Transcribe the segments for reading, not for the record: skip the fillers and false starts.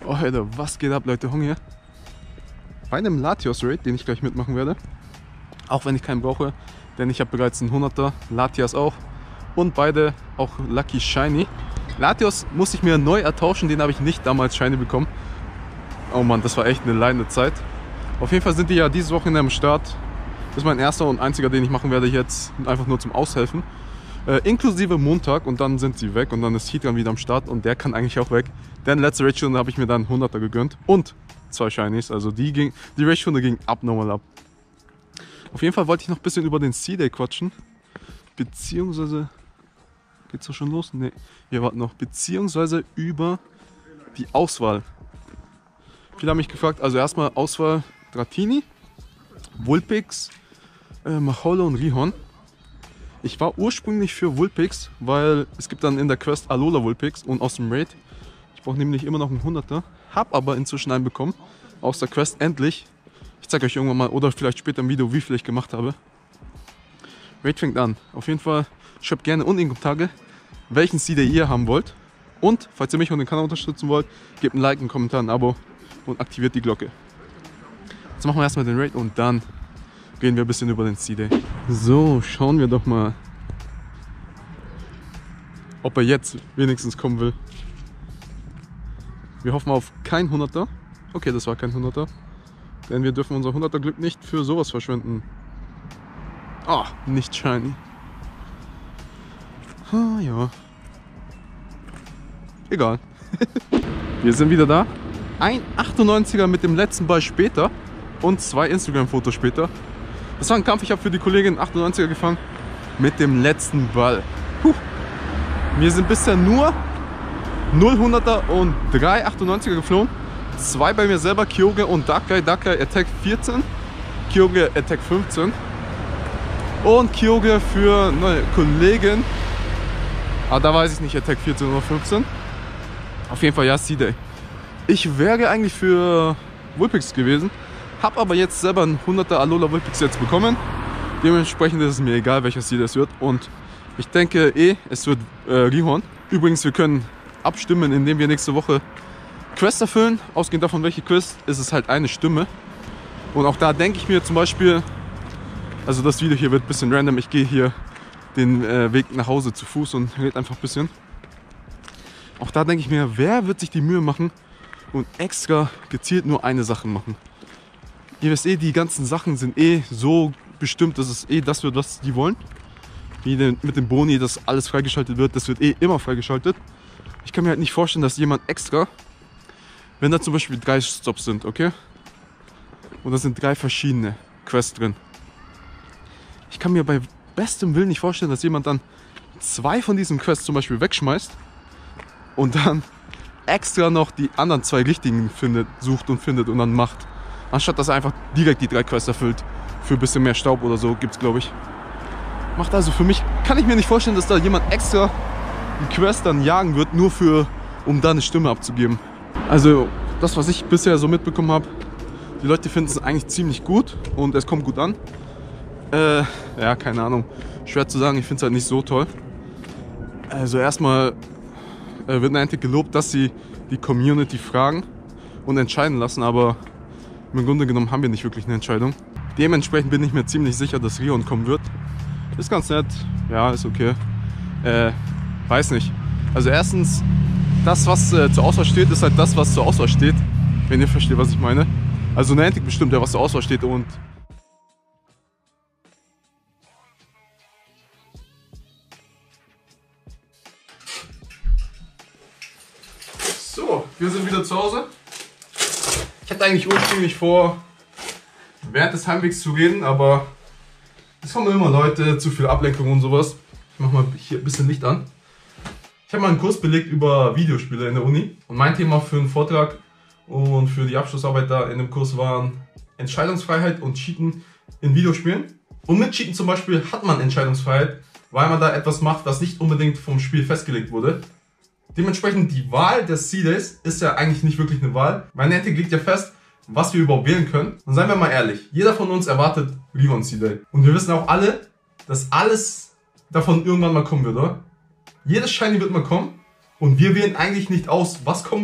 Oh, Alter, was geht ab, Leute? Hunger. Bei einem Latios Raid, den ich gleich mitmachen werde. Auch wenn ich keinen brauche, denn ich habe bereits einen 100er, Latias auch. Und beide auch Lucky Shiny. Latios musste ich mir neu ertauschen, den habe ich nicht damals Shiny bekommen. Oh Mann, das war echt eine leidende Zeit. Auf jeden Fall sind die ja dieses Wochenende am Start. Das ist mein erster und einziger, den ich machen werde jetzt, einfach nur zum Aushelfen. Inklusive Montag und dann sind sie weg und dann ist Heatran wieder am Start und der kann eigentlich auch weg. Denn letzte Raid-Stunde habe ich mir dann 100er gegönnt und 2 Shinies, also die Raid-Stunde ging abnormal ab. Auf jeden Fall wollte ich noch ein bisschen über den C-Day quatschen, beziehungsweise, geht's doch schon los? Ne, hier warten noch, beziehungsweise über die Auswahl. Viele haben mich gefragt, also erstmal Auswahl Dratini, Vulpix, Macholo und Rihorn. Ich war ursprünglich für Vulpix, weil es gibt dann in der Quest Alola Vulpix und aus dem Raid. Ich brauche nämlich immer noch einen 100er, hab aber inzwischen einen bekommen, aus der Quest endlich. Ich zeige euch irgendwann mal oder vielleicht später im Video, wie viel ich gemacht habe. Raid fängt an. Auf jeden Fall schreibt gerne unten in die Kommentare, welchen Seeder ihr haben wollt. Und falls ihr mich und den Kanal unterstützen wollt, gebt ein Like, einen Kommentar, ein Abo und aktiviert die Glocke. Jetzt machen wir erstmal den Raid und dann gehen wir ein bisschen über den C-Day. So, schauen wir doch mal, ob er jetzt wenigstens kommen will. Wir hoffen auf kein 100er. Okay, das war kein 100er. Denn wir dürfen unser 100er Glück nicht für sowas verschwenden. Ah, nicht shiny. Ah, ja. Egal. Wir sind wieder da. Ein 98er mit dem letzten Ball später und 2 Instagram-Fotos später. Das war ein Kampf, ich habe für die Kollegin 98er gefangen mit dem letzten Ball. Mir sind bisher nur 0 100er und 3 98er geflohen. 2 bei mir selber, Kyogre und Darkrai. Darkrai Attack 14, Kyogre Attack 15. Und Kyogre für eine Kollegin. Aber da weiß ich nicht, Attack 14 oder 15. Auf jeden Fall ja, C-Day. Ich wäre eigentlich für Vulpix gewesen. Hab aber jetzt selber einen 100er Alola Vulpix jetzt bekommen. Dementsprechend ist es mir egal, welcher Stil das wird. Und ich denke es wird Rihorn. Übrigens, wir können abstimmen, indem wir nächste Woche Quests erfüllen. Ausgehend davon, welche Quest, ist es halt eine Stimme. Und auch da denke ich mir zum Beispiel, also das Video hier wird ein bisschen random. Ich gehe hier den Weg nach Hause zu Fuß und rede einfach ein bisschen. Auch da denke ich mir, wer wird sich die Mühe machen und extra gezielt nur eine Sache machen? Ihr wisst die ganzen Sachen sind so bestimmt, dass es das wird, was die wollen. Wie mit dem Boni, dass alles freigeschaltet wird, das wird immer freigeschaltet. Ich kann mir halt nicht vorstellen, dass jemand extra, wenn da zum Beispiel 3 Stops sind, okay? Und da sind 3 verschiedene Quests drin. Ich kann mir bei bestem Willen nicht vorstellen, dass jemand dann 2 von diesen Quests zum Beispiel wegschmeißt und dann extra noch die anderen 2 richtigen sucht und findet und dann macht. Anstatt dass er einfach direkt die 3 Quests erfüllt. Für ein bisschen mehr Staub oder so gibt's, glaube ich. Macht also für mich, kann ich mir nicht vorstellen, dass da jemand extra die Quest dann jagen wird, nur um da eine Stimme abzugeben. Also das, was ich bisher so mitbekommen habe, die Leute finden es eigentlich ziemlich gut und es kommt gut an. Ja, keine Ahnung. Schwer zu sagen, ich finde es halt nicht so toll. Also erstmal wird Niantic gelobt, dass sie die Community fragen und entscheiden lassen, aber im Grunde genommen haben wir nicht wirklich eine Entscheidung. Dementsprechend bin ich mir ziemlich sicher, dass Rihorn kommen wird. Ist ganz nett, ja, ist okay. Weiß nicht. Also erstens, das, was zur Auswahl steht, ist halt das, was zur Auswahl steht. Wenn ihr versteht, was ich meine. Also Niantic bestimmt ja, was zur Auswahl steht und... So, wir sind wieder zu Hause. Ich hatte eigentlich ursprünglich vor, während des Heimwegs zu reden, aber es kommen immer Leute, zu viel Ablenkung und sowas. Ich mache mal hier ein bisschen Licht an. Ich habe mal einen Kurs belegt über Videospiele in der Uni und mein Thema für einen Vortrag und für die Abschlussarbeit da in dem Kurs waren Entscheidungsfreiheit und Cheaten in Videospielen. Und mit Cheaten zum Beispiel hat man Entscheidungsfreiheit, weil man da etwas macht, was nicht unbedingt vom Spiel festgelegt wurde. Dementsprechend die Wahl des C-Days ist ja eigentlich nicht wirklich eine Wahl, weil Niantic legt ja fest, was wir überhaupt wählen können. Und seien wir mal ehrlich, jeder von uns erwartet Rihorn C-Day. Und wir wissen auch alle, dass alles davon irgendwann mal kommen wird, oder? Jedes Shiny wird mal kommen und wir wählen eigentlich nicht aus, was kommen wird,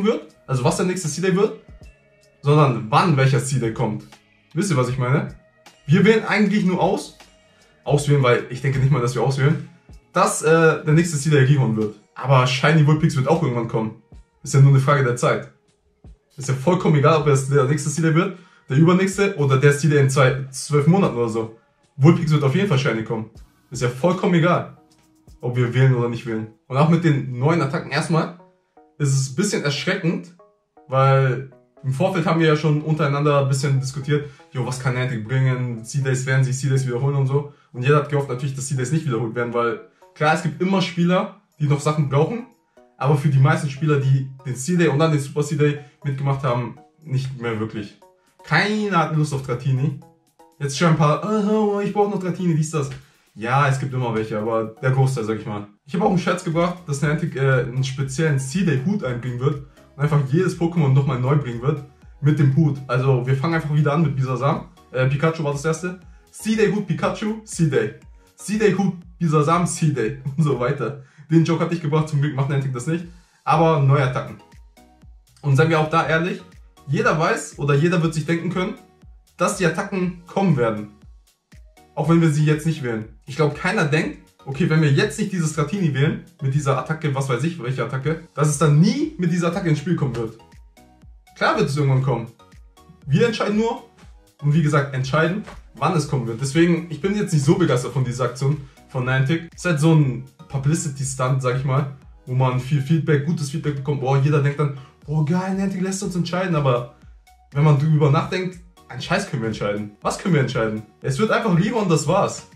also was der nächste C-Day wird, sondern wann welcher C-Day kommt. Wisst ihr, was ich meine? Wir wählen eigentlich nur auswählen, weil ich denke nicht mal, dass wir auswählen, dass der nächste C-Day Rihorn wird. Aber Shiny Vulpix wird auch irgendwann kommen. Ist ja nur eine Frage der Zeit. Ist ja vollkommen egal, ob es der nächste C-Day wird, der übernächste oder der C-Day in 12 Monaten oder so. Vulpix wird auf jeden Fall Shiny kommen. Ist ja vollkommen egal, ob wir wählen oder nicht wählen. Und auch mit den neuen Attacken erstmal ist es ein bisschen erschreckend, weil im Vorfeld haben wir ja schon untereinander ein bisschen diskutiert, jo, was kann Niantic bringen, C-Days werden sich C-Days wiederholen und so. Und jeder hat gehofft natürlich, dass C-Days nicht wiederholt werden, weil klar, es gibt immer Spieler, die noch Sachen brauchen, aber für die meisten Spieler, die den C-Day und dann den Super C-Day mitgemacht haben, nicht mehr wirklich. Keiner hat Lust auf Dratini. Jetzt schon ein paar, oh, ich brauche noch Dratini, dies, das. Ja, es gibt immer welche, aber der Großteil, sag ich mal. Ich habe auch einen Scherz gebracht, dass Niantic einen speziellen C-Day-Hut einbringen wird und einfach jedes Pokémon nochmal neu bringen wird mit dem Hut. Also wir fangen einfach wieder an mit Bisasam. Pikachu war das erste. C-Day-Hut Pikachu, C-Day. C-Day-Hut Bisasam, C-Day und so weiter. Den Joke hatte ich gebracht, zum Glück macht Niantic das nicht. Aber neue Attacken. Und seien wir auch da ehrlich, jeder weiß oder jeder wird sich denken können, dass die Attacken kommen werden. Auch wenn wir sie jetzt nicht wählen. Ich glaube, keiner denkt, okay, wenn wir jetzt nicht dieses Dratini wählen, mit dieser Attacke, was weiß ich, welche Attacke, dass es dann nie mit dieser Attacke ins Spiel kommen wird. Klar wird es irgendwann kommen. Wir entscheiden nur, und wie gesagt, entscheiden, wann es kommen wird. Deswegen, ich bin jetzt nicht so begeistert von dieser Aktion von Niantic. Es ist halt so ein Publicity-Stunt, sag ich mal, wo man viel Feedback, gutes Feedback bekommt. Boah, jeder denkt dann, oh geil, Niantic lässt uns entscheiden, aber wenn man darüber nachdenkt, einen Scheiß können wir entscheiden. Was können wir entscheiden? Es wird einfach Rihorn, das war's.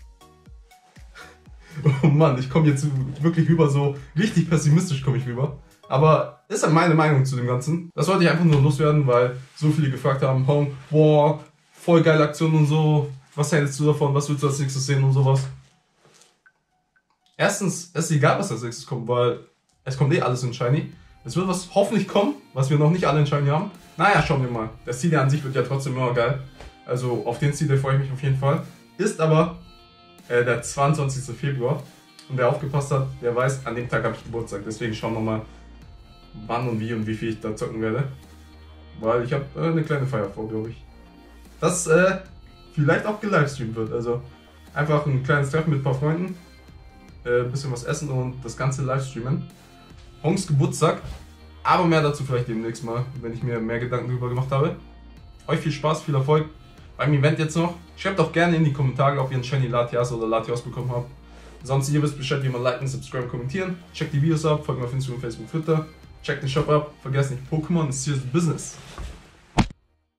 Oh Mann, ich komme jetzt wirklich rüber, so richtig pessimistisch komme ich rüber. Aber ist halt meine Meinung zu dem Ganzen. Das wollte ich einfach nur loswerden, weil so viele gefragt haben, boah, voll geile Aktion und so. Was hältst du davon? Was willst du als nächstes sehen und sowas? Erstens, es ist egal, was als nächstes kommt, weil es kommt eh alles in Shiny. Es wird was hoffentlich kommen, was wir noch nicht alle in Shiny haben. Naja, schauen wir mal. Der C-Day an sich wird ja trotzdem immer geil. Also auf den C-Day freue ich mich auf jeden Fall. Ist aber der 22. Februar. Und wer aufgepasst hat, der weiß, an dem Tag habe ich Geburtstag. Deswegen schauen wir mal, wann und wie viel ich da zocken werde. Weil ich habe eine kleine Feier vor, glaube ich. Das vielleicht auch gelivestreamt wird. Also einfach ein kleines Treffen mit ein paar Freunden. Bisschen was essen und das Ganze livestreamen. Hongs Geburtstag. Aber mehr dazu vielleicht demnächst mal, wenn ich mir mehr Gedanken darüber gemacht habe. Euch viel Spaß, viel Erfolg beim Event jetzt noch. Schreibt auch gerne in die Kommentare, ob ihr einen Shiny Latias oder Latios bekommen habt. Sonst ihr wisst Bescheid, wie man liken, subscriben, kommentieren. Checkt die Videos ab, folgt mir auf Instagram, Facebook, Twitter. Checkt den Shop ab. Vergesst nicht, Pokémon ist serious business.